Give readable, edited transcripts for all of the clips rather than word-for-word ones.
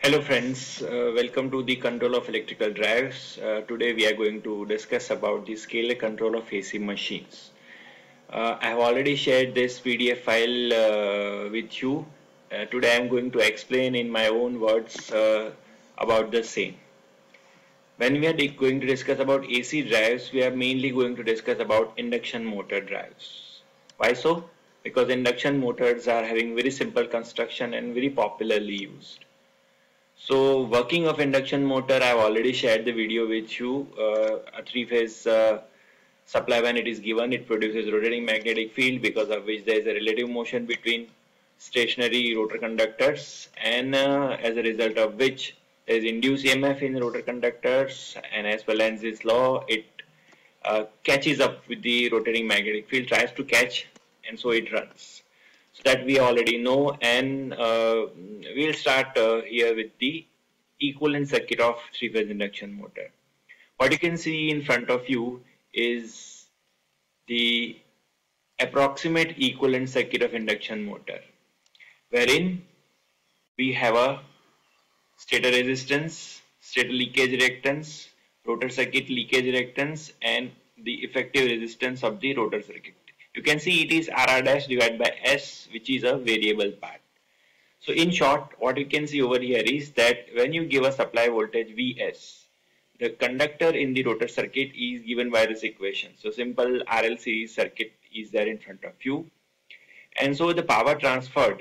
Hello friends, welcome to the control of electrical drives. Today we are going to discuss about the scalar control of AC machines. I have already shared this PDF file with you. Today I am going to explain in my own words about the same. When we are going to discuss about AC drives, we are mainly going to discuss about induction motor drives. Why so? Because induction motors are having very simple construction and very popularly used. So working of induction motor, I have already shared the video with you. A three-phase supply, when it is given, it produces rotating magnetic field, because of which there is a relative motion between stationary rotor conductors, and as a result of which there is induced EMF in rotor conductors, and as well as this law, it catches up with the rotating magnetic field, tries to catch, and so it runs. So that we already know, and we'll start here with the equivalent circuit of three-phase induction motor. What you can see in front of you is the approximate equivalent circuit of induction motor, wherein we have a stator resistance, stator leakage reactance, rotor circuit leakage reactance, and the effective resistance of the rotor circuit. You can see it is RR dash divided by S, which is a variable part. So in short, what you can see over here is that when you give a supply voltage Vs, the conductor in the rotor circuit is given by this equation. So simple RL series circuit is there in front of you. And so the power transferred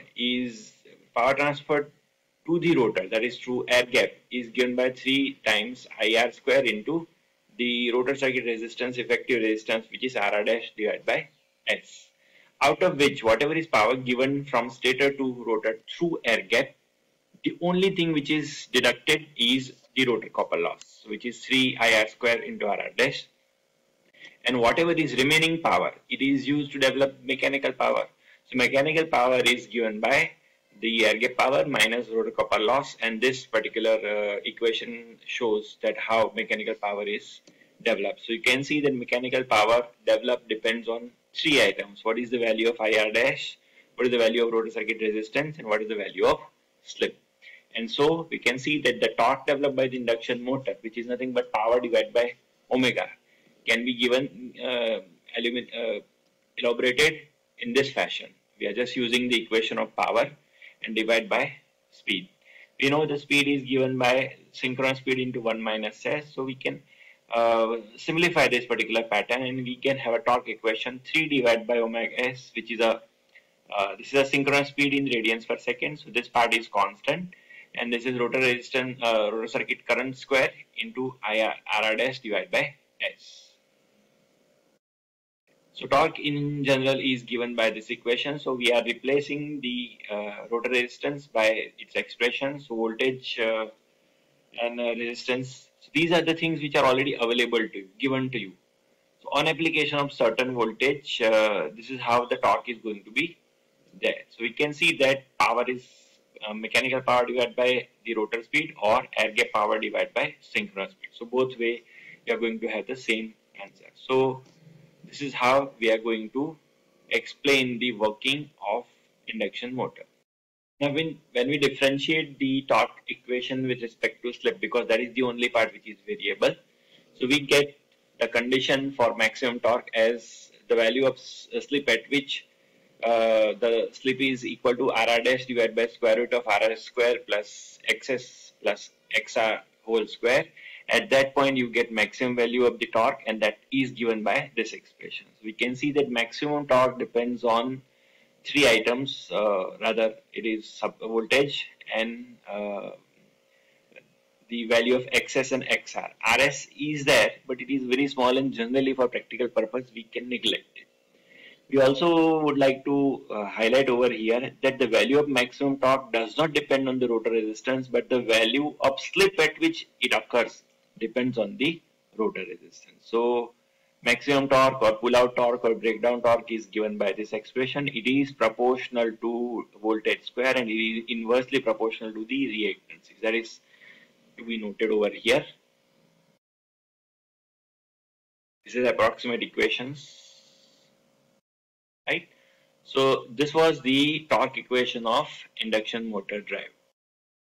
to the rotor, that is through air gap, is given by 3 times IR square into the rotor circuit resistance, effective resistance, which is RR dash divided by S. Out of which, whatever is power given from stator to rotor through air gap, the only thing which is deducted is the rotor copper loss, which is 3 IR square into RR dash. And whatever is remaining power, it is used to develop mechanical power. So mechanical power is given by the air gap power minus rotor copper loss, and this particular equation shows that how mechanical power is developed. So you can see that mechanical power developed depends on 3 items. What is the value of IR dash, what is the value of rotor circuit resistance, and what is the value of slip. And so we can see that the torque developed by the induction motor, which is nothing but power divided by omega, can be given elaborated in this fashion. We are just using the equation of power and divide by speed. We know the speed is given by synchronous speed into 1 minus s, so we can simplify this particular pattern, and we can have a torque equation 3 divided by omega s, which is this is a synchronous speed in radians per second, so this part is constant, and this is rotor resistance, rotor circuit current square into RR dash divided by S. So torque in general is given by this equation. So we are replacing the rotor resistance by its expression. So voltage and resistance. So these are the things which are already available to you, given to you. So on application of certain voltage, this is how the torque is going to be there. So we can see that power is mechanical power divided by the rotor speed, or air gap power divided by synchronous speed. So both way we are going to have the same answer. So this is how we are going to explain the working of induction motor. Now when we differentiate the torque equation with respect to slip, because that is the only part which is variable, so we get the condition for maximum torque as the value of slip at which the slip is equal to RR dash divided by square root of RR square plus XS plus XR whole square. At that point you get maximum value of the torque, and that is given by this expression. So we can see that maximum torque depends on 3 items, rather it is voltage and the value of XS and XR. RS is there, but it is very small, and generally for practical purpose we can neglect it. We also would like to highlight over here that the value of maximum torque does not depend on the rotor resistance, but the value of slip at which it occurs depends on the rotor resistance. So maximum torque or pull-out torque or breakdown torque is given by this expression. It is proportional to voltage square, and it is inversely proportional to the reactances. That is to be noted over here. This is approximate equations, right? So this was the torque equation of induction motor drive.